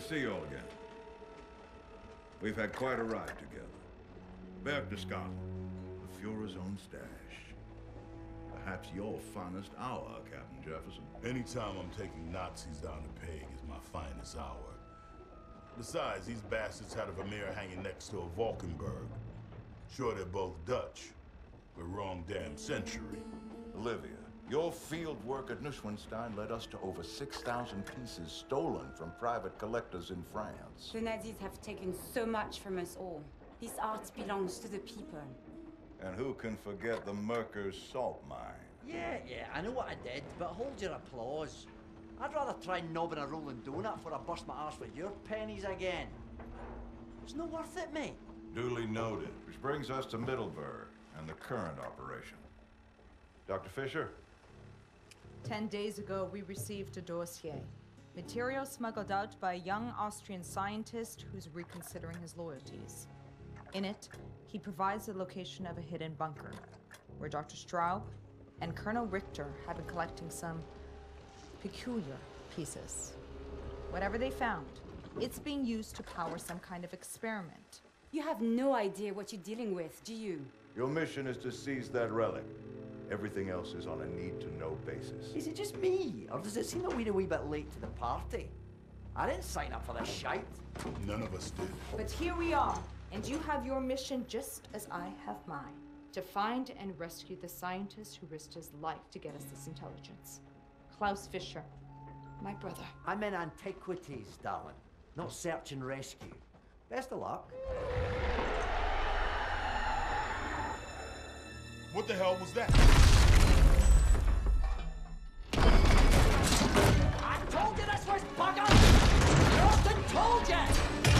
to see you all again. We've had quite a ride together. Berchtesgaden, the Fuhrer's own stash. Perhaps your finest hour, Captain Jefferson. Anytime I'm taking Nazis down the peg is my finest hour. Besides, these bastards had a Vermeer hanging next to a Valkenburg. Sure, they're both Dutch, but wrong damn century. Olivia, your field work at Neuschwanstein led us to over 6,000 pieces stolen from private collectors in France. The Nazis have taken so much from us all. This art belongs to the people. And who can forget the Merkers salt mine? Yeah, I know what I did, but hold your applause. I'd rather try knobbing a rolling donut before I bust my arse with your pennies again. It's not worth it, mate. Duly noted. Which brings us to Middelburg and the current operation. Dr. Fisher? 10 days ago, we received a dossier. Material smuggled out by a young Austrian scientist who's reconsidering his loyalties. In it, he provides the location of a hidden bunker, where Dr. Straub and Colonel Richter have been collecting some peculiar pieces. Whatever they found, it's being used to power some kind of experiment. You have no idea what you're dealing with, do you? Your mission is to seize that relic. Everything else is on a need-to-know basis. Is it just me, or does it seem that we're a wee bit late to the party? I didn't sign up for this shite. None of us did. But here we are, and you have your mission just as I have mine. To find and rescue the scientist who risked his life to get us this intelligence. Klaus Fischer, my brother. I'm in antiquities, darling, not search and rescue. Best of luck. What the hell was that? I told you this was bugger! Austin told you!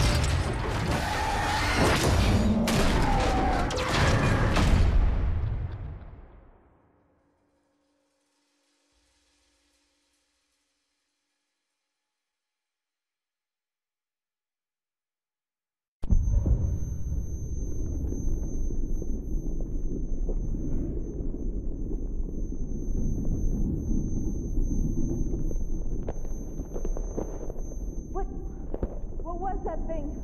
What was that thing?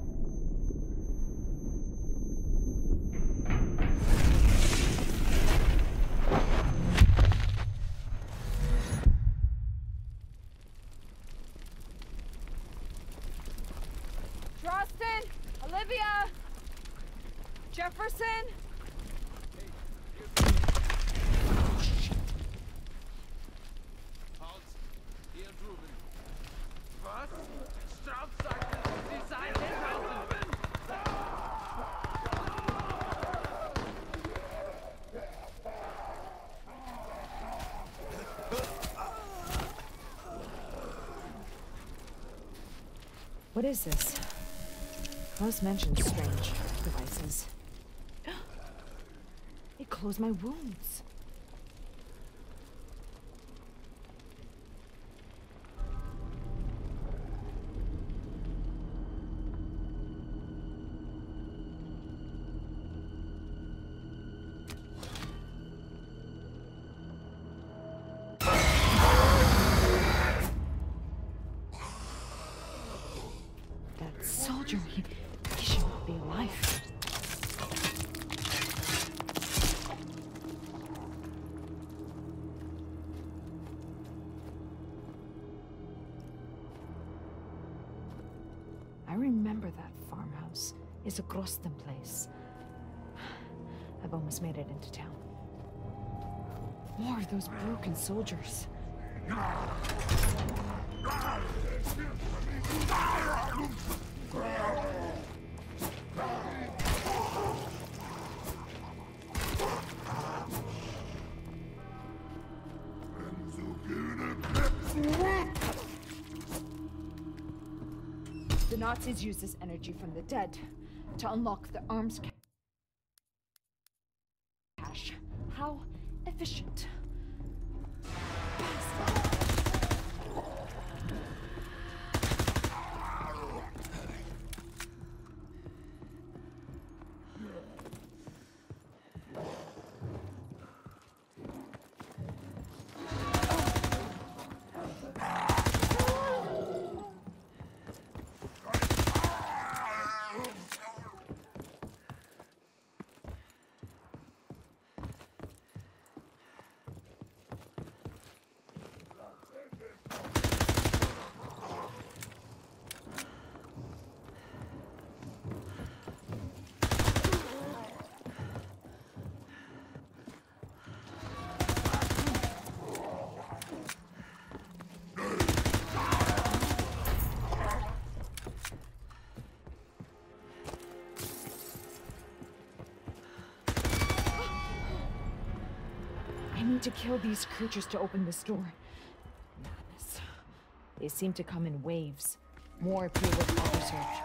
Drosten! Olivia! Jefferson! Halt! Hier drüben. Was? Straub sagt, Sie seien draußen! What is this? Klaus mentioned strange devices. It closed my wounds. That soldier, he should not be alive. I remember that farmhouse. It's a Grosten place. I've almost made it into town. More of those broken soldiers. The Nazis use this energy from the dead to unlock the arms cache. How efficient. need to kill these creatures to open this door. Madness. They seem to come in waves. More appear with proper search.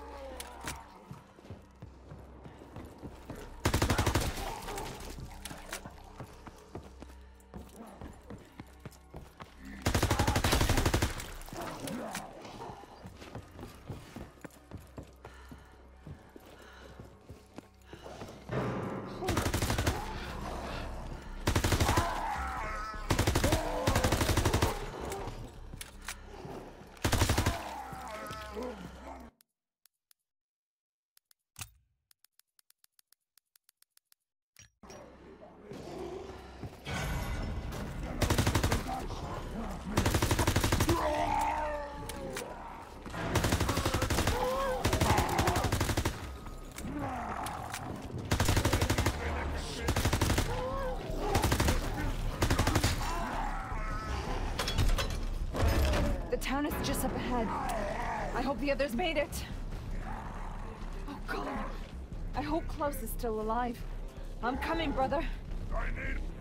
The town is just up ahead. I hope the others made it. Oh God. I hope Klaus is still alive. I'm coming, brother. I need